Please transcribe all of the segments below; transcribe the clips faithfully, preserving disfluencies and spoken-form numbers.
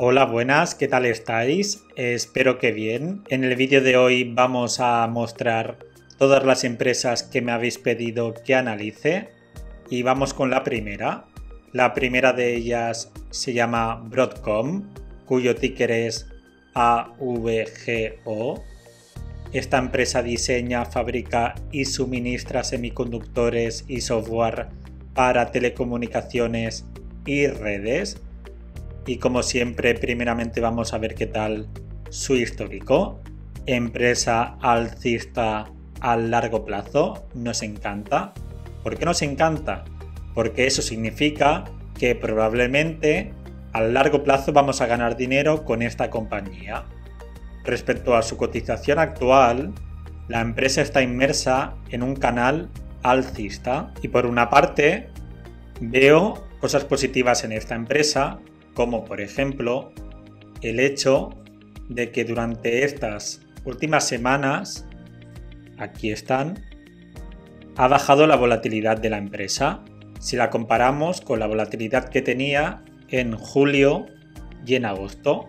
Hola, buenas, ¿qué tal estáis? Eh, espero que bien. En el vídeo de hoy vamos a mostrar todas las empresas que me habéis pedido que analice y vamos con la primera. La primera de ellas se llama Broadcom, cuyo ticker es A V G O. Esta empresa diseña, fabrica y suministra semiconductores y software para telecomunicaciones y redes. Y como siempre, primeramente vamos a ver qué tal su histórico. Empresa alcista a largo plazo, nos encanta. ¿Por qué nos encanta? Porque eso significa que probablemente a largo plazo vamos a ganar dinero con esta compañía. Respecto a su cotización actual, la empresa está inmersa en un canal alcista y por una parte veo cosas positivas en esta empresa, como por ejemplo el hecho de que durante estas últimas semanas, aquí están, ha bajado la volatilidad de la empresa si la comparamos con la volatilidad que tenía en julio y en agosto.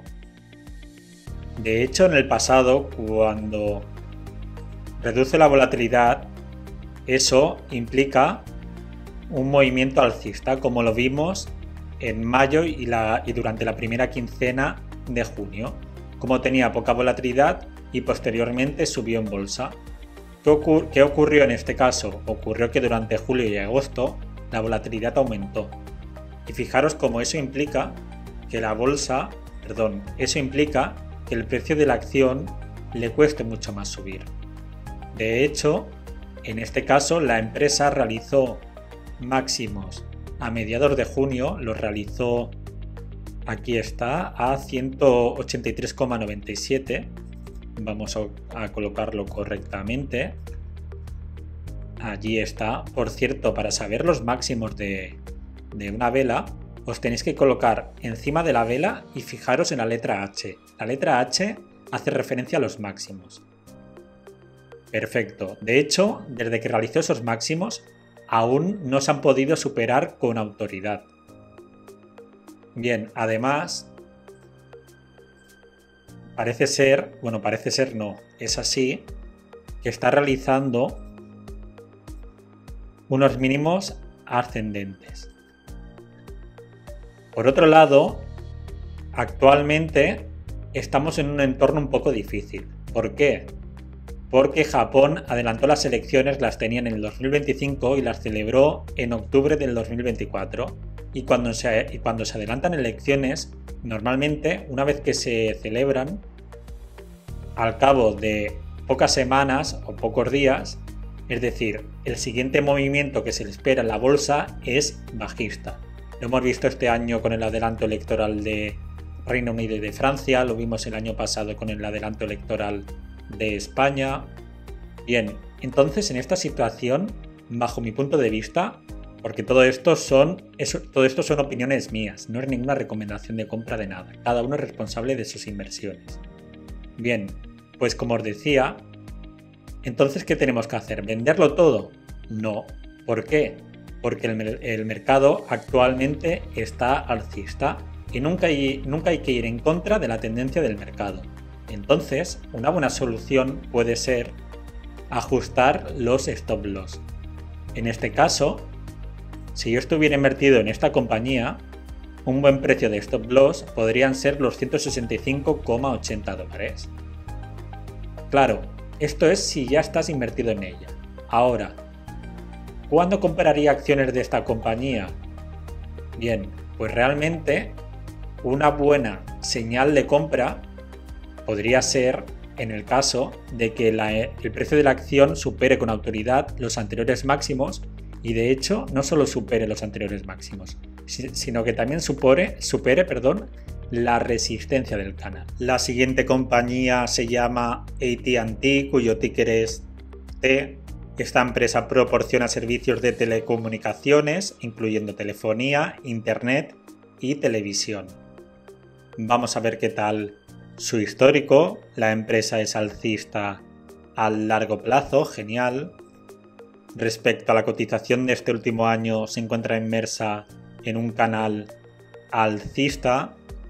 De hecho, en el pasado, cuando reduce la volatilidad, eso implica un movimiento alcista, como lo vimos en mayo y, la, y durante la primera quincena de junio, como tenía poca volatilidad y posteriormente subió en bolsa. ¿Qué, ocur- ¿Qué ocurrió en este caso? Ocurrió que durante julio y agosto la volatilidad aumentó. Y fijaros cómo eso implica que la bolsa, perdón, eso implica que el precio de la acción le cueste mucho más subir. De hecho, en este caso la empresa realizó máximos a mediados de junio, lo realizó, aquí está, a ciento ochenta y tres coma noventa y siete. Vamos a, a colocarlo correctamente. Allí está. Por cierto, para saber los máximos de, de una vela, os tenéis que colocar encima de la vela y fijaros en la letra H. La letra H hace referencia a los máximos. Perfecto. De hecho, desde que realizó esos máximos, aún no se han podido superar con autoridad. Bien, además, parece ser, bueno, parece ser no, es así, que está realizando unos mínimos ascendentes. Por otro lado, actualmente estamos en un entorno un poco difícil. ¿Por qué? Porque Japón adelantó las elecciones, las tenía en el dos mil veinticinco y las celebró en octubre del dos mil veinticuatro. Y cuando se, y cuando se adelantan elecciones, normalmente, una vez que se celebran, al cabo de pocas semanas o pocos días, es decir, el siguiente movimiento que se le espera en la bolsa es bajista. Lo hemos visto este año con el adelanto electoral de Reino Unido y de Francia, lo vimos el año pasado con el adelanto electoral de España. Bien, entonces en esta situación, bajo mi punto de vista, porque todo esto son eso, todo esto son opiniones mías, no es ninguna recomendación de compra de nada, cada uno es responsable de sus inversiones. Bien, pues como os decía, entonces ¿qué tenemos que hacer? ¿Venderlo todo? No. ¿Por qué? Porque el, el mercado actualmente está alcista y nunca hay, nunca hay que ir en contra de la tendencia del mercado. Entonces, una buena solución puede ser ajustar los stop loss. En este caso, si yo estuviera invertido en esta compañía, un buen precio de stop loss podrían ser los ciento sesenta y cinco coma ochenta dólares. Claro, esto es si ya estás invertido en ella. Ahora, ¿cuándo compraría acciones de esta compañía? Bien, pues realmente una buena señal de compra podría ser en el caso de que la, el precio de la acción supere con autoridad los anteriores máximos y de hecho no solo supere los anteriores máximos, sino que también supere, supere perdón, la resistencia del canal. La siguiente compañía se llama A T and T, cuyo ticker es T. Esta empresa proporciona servicios de telecomunicaciones, incluyendo telefonía, internet y televisión. Vamos a ver qué tal su histórico. La empresa es alcista a largo plazo, genial. Respecto a la cotización de este último año, se encuentra inmersa en un canal alcista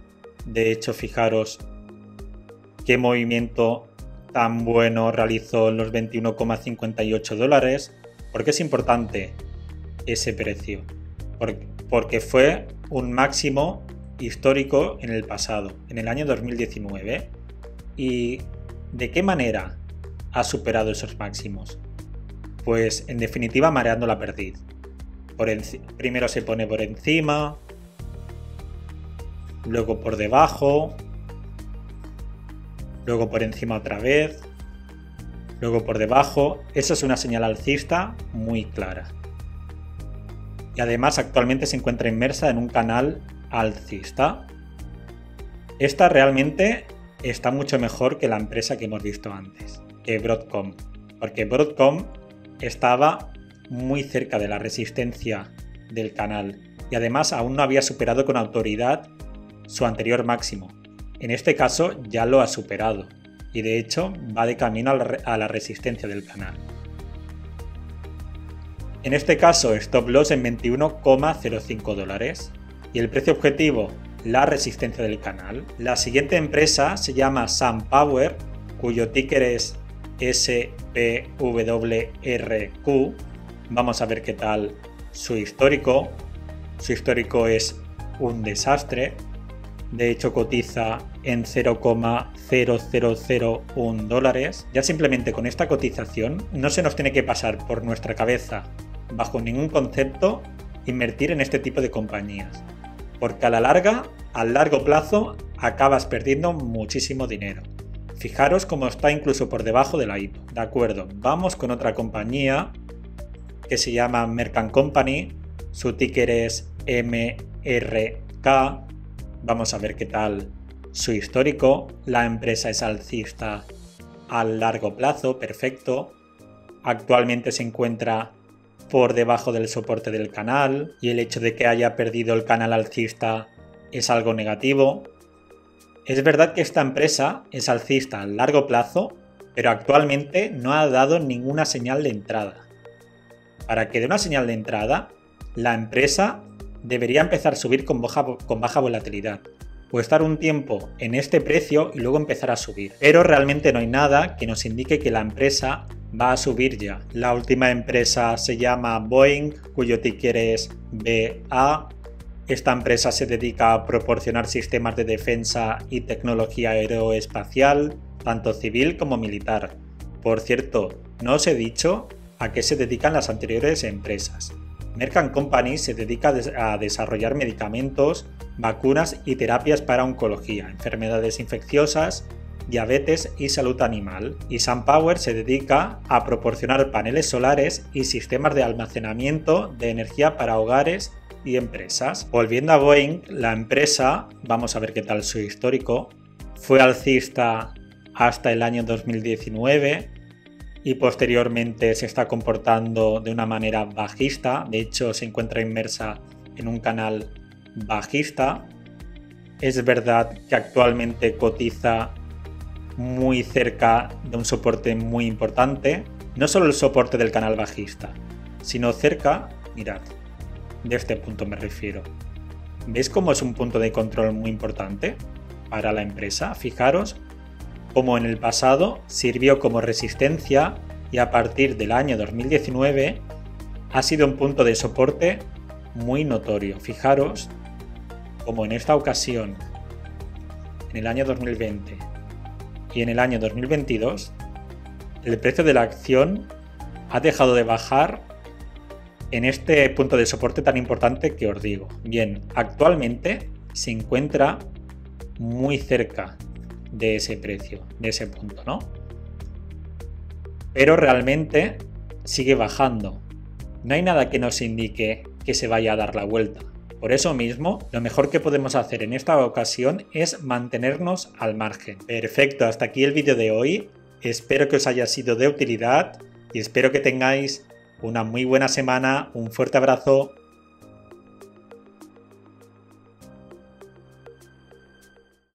De hecho, fijaros qué movimiento tan bueno realizó en los veintiuno coma cincuenta y ocho dólares. ¿Por qué es importante ese precio? Porque fue un máximo histórico en el pasado, en el año dos mil diecinueve. ¿Y de qué manera ha superado esos máximos? Pues en definitiva mareando la perdiz. Por primero se pone por encima, luego por debajo, luego por encima otra vez, luego por debajo. Eso es una señal alcista muy clara. Y además actualmente se encuentra inmersa en un canal alcista. Esta realmente está mucho mejor que la empresa que hemos visto antes, que Broadcom, porque Broadcom estaba muy cerca de la resistencia del canal y además aún no había superado con autoridad su anterior máximo. En este caso ya lo ha superado y de hecho va de camino a la resistencia del canal. En este caso, stop loss en veintiuno coma cero cinco dólares y el precio objetivo, la resistencia del canal. La siguiente empresa se llama SunPower, cuyo ticker es S P W R Q. Vamos a ver qué tal su histórico. Su histórico es un desastre. De hecho, cotiza en cero coma cero cero cero uno dólares. Ya simplemente con esta cotización no se nos tiene que pasar por nuestra cabeza bajo ningún concepto invertir en este tipo de compañías, porque a la larga, al largo plazo, acabas perdiendo muchísimo dinero. Fijaros cómo está incluso por debajo de la I P O. De acuerdo, vamos con otra compañía que se llama Merck and Company, su ticker es M R K. Vamos a ver qué tal su histórico. La empresa es alcista a largo plazo, perfecto. Actualmente se encuentra por debajo del soporte del canal y el hecho de que haya perdido el canal alcista es algo negativo. Es verdad que esta empresa es alcista a largo plazo, pero actualmente no ha dado ninguna señal de entrada. Para que dé una señal de entrada, la empresa debería empezar a subir con baja, con baja volatilidad o estar un tiempo en este precio y luego empezar a subir. Pero realmente no hay nada que nos indique que la empresa va a subir ya. La última empresa se llama Boeing, cuyo ticker es B A. Esta empresa se dedica a proporcionar sistemas de defensa y tecnología aeroespacial, tanto civil como militar. Por cierto, no os he dicho a qué se dedican las anteriores empresas. Merck and Company se dedica a desarrollar medicamentos, vacunas y terapias para oncología, enfermedades infecciosas, diabetes y salud animal. Y SunPower se dedica a proporcionar paneles solares y sistemas de almacenamiento de energía para hogares y empresas. Volviendo a Boeing, la empresa, vamos a ver qué tal su histórico, fue alcista hasta el año dos mil diecinueve y posteriormente se está comportando de una manera bajista. De hecho, se encuentra inmersa en un canal bajista. Es verdad que actualmente cotiza muy cerca de un soporte muy importante, no solo el soporte del canal bajista, sino cerca, mirad, de este punto me refiero. ¿Veis cómo es un punto de control muy importante para la empresa? Fijaros cómo en el pasado sirvió como resistencia y a partir del año dos mil diecinueve ha sido un punto de soporte muy notorio. Fijaros cómo en esta ocasión, en el año dos mil veinte y en el año dos mil veintidós, el precio de la acción ha dejado de bajar en este punto de soporte tan importante que os digo. Bien, actualmente se encuentra muy cerca de ese precio, de ese punto, ¿no? Pero realmente sigue bajando. No hay nada que nos indique que se vaya a dar la vuelta. Por eso mismo, lo mejor que podemos hacer en esta ocasión es mantenernos al margen. Perfecto, hasta aquí el vídeo de hoy. Espero que os haya sido de utilidad y espero que tengáis una muy buena semana. Un fuerte abrazo.